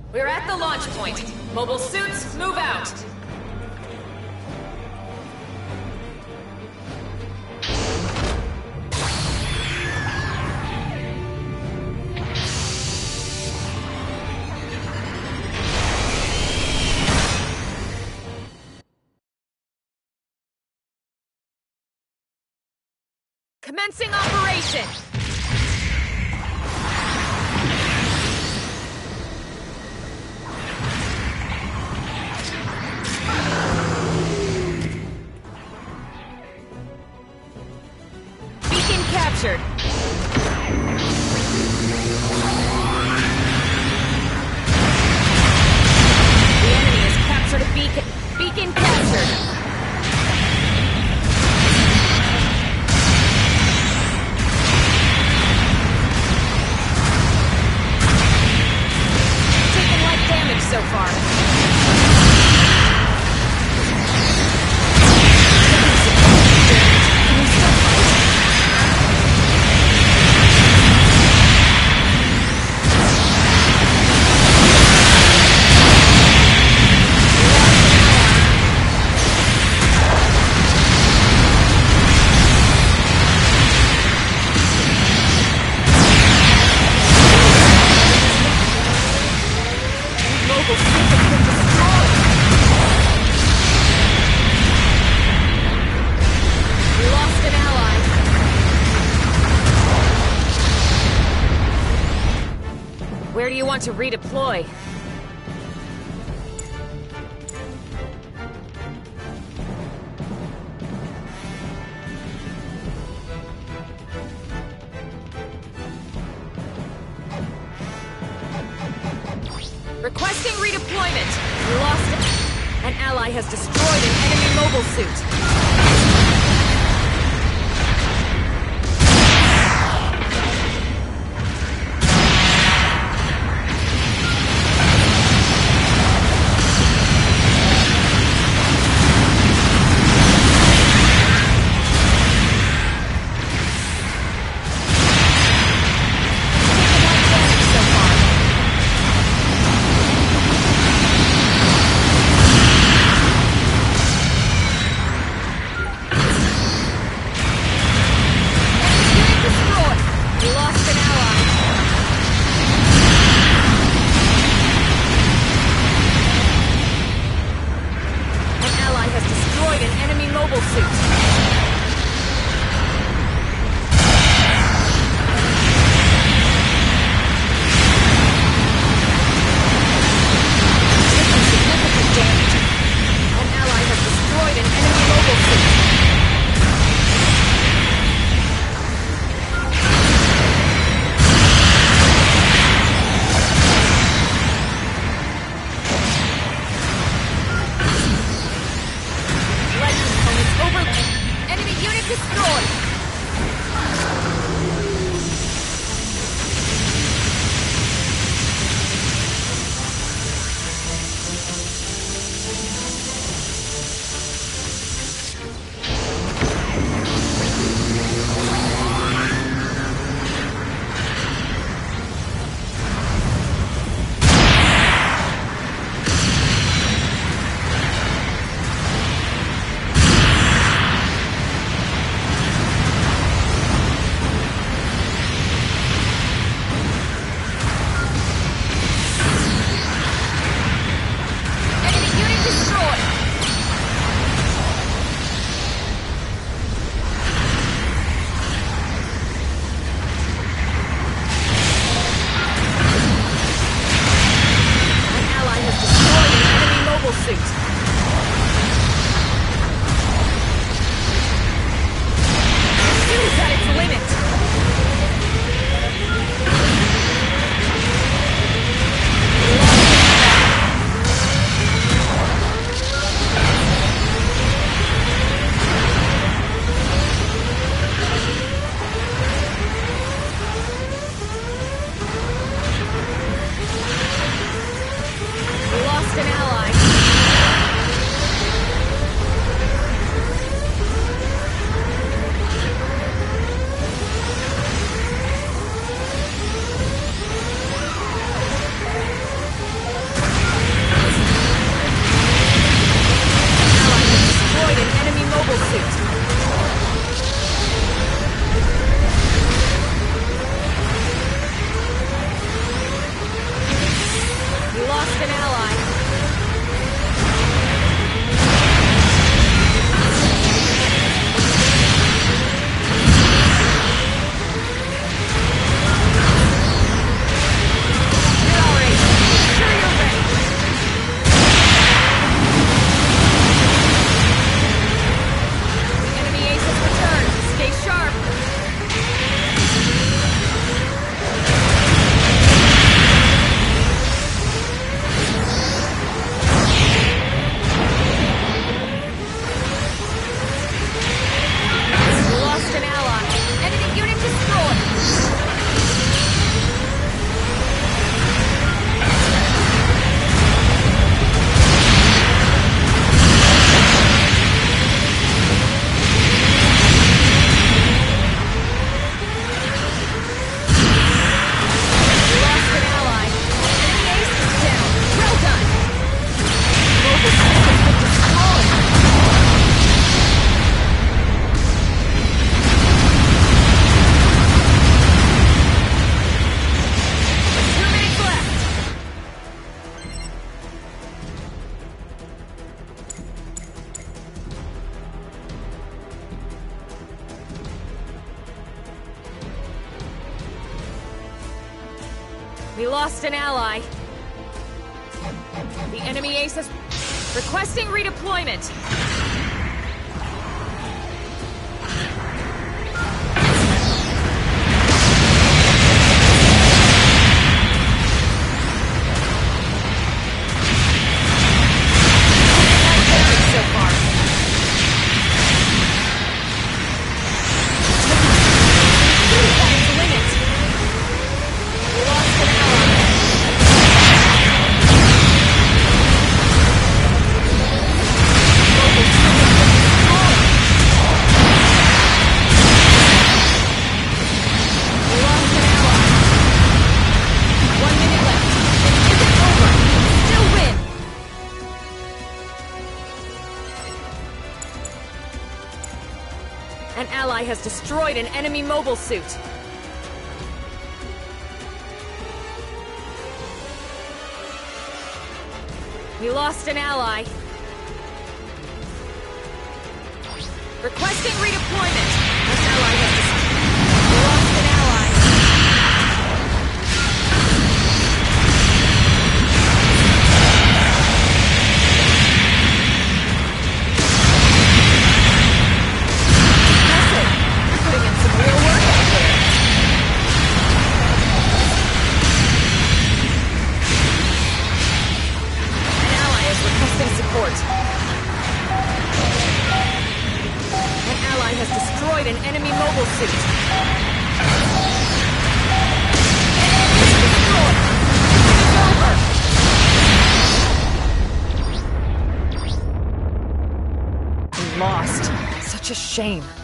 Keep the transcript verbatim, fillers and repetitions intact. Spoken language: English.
We're at the launch point. Mobile suits, move out. Commencing operation! Beacon captured. The enemy has captured a beacon. Beacon captured. So far. Where do you want to redeploy? Requesting redeployment. We lost it. An ally has destroyed an enemy mobile suit. lost an ally. The enemy ace is requesting redeployment. So far. Win it. We lost an ally. An ally has destroyed an enemy mobile suit. We lost an ally. Requesting redeployment. An ally has destroyed. We lost an ally. Support. An ally has destroyed an enemy mobile suit. It's over. We lost. Such a shame.